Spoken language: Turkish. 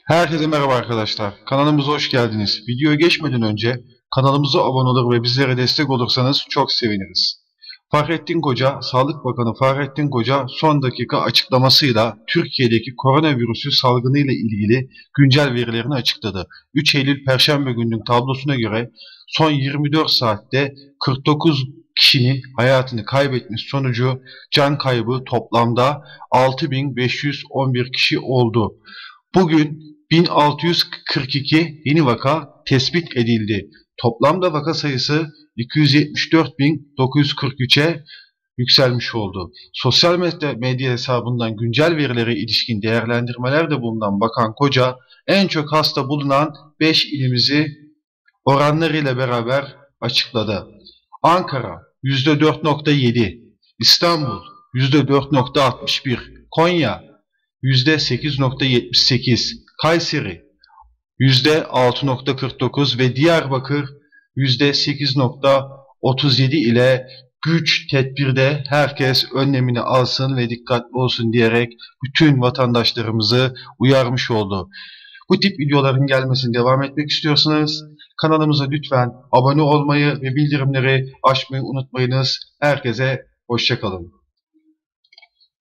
Herkese merhaba arkadaşlar. Kanalımıza hoş geldiniz. Videoya geçmeden önce kanalımıza abone olur ve bizlere destek olursanız çok seviniriz. Fahrettin Koca, Sağlık Bakanı Fahrettin Koca son dakika açıklamasıyla Türkiye'deki koronavirüsü salgını ile ilgili güncel verilerini açıkladı. 3 Eylül Perşembe gününün tablosuna göre son 24 saatte 49 kişinin hayatını kaybetmiş sonucu can kaybı toplamda 6.511 kişi oldu. Bugün 1642 yeni vaka tespit edildi. Toplamda vaka sayısı 274.943'e yükselmiş oldu. Sosyal medya hesabından güncel verilere ilişkin değerlendirmelerde bulunan Bakan Koca, en çok hasta bulunan 5 ilimizi oranlarıyla beraber açıkladı. Ankara %4.7, İstanbul %4.61, Konya %8.78, Kayseri %6.49 ve Diyarbakır %8.37 ile güç tedbirde herkes önlemini alsın ve dikkatli olsun diyerek bütün vatandaşlarımızı uyarmış oldu. Bu tip videoların gelmesini devam etmek istiyorsanız kanalımıza lütfen abone olmayı ve bildirimleri açmayı unutmayınız. Herkese hoşça kalın.